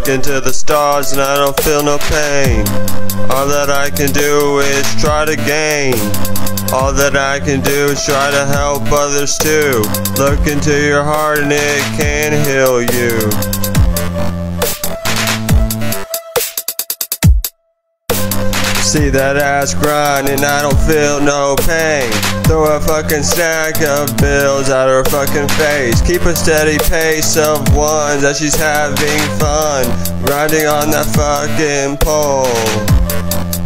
Look into the stars and I don't feel no pain. All that I can do is try to gain. All that I can do is try to help others too. Look into your heart and it can heal you. See that ass grind and I don't feel no pain. Throw a fucking stack of bills at her fucking face. Keep a steady pace of ones as she's having fun, grinding on that fucking pole.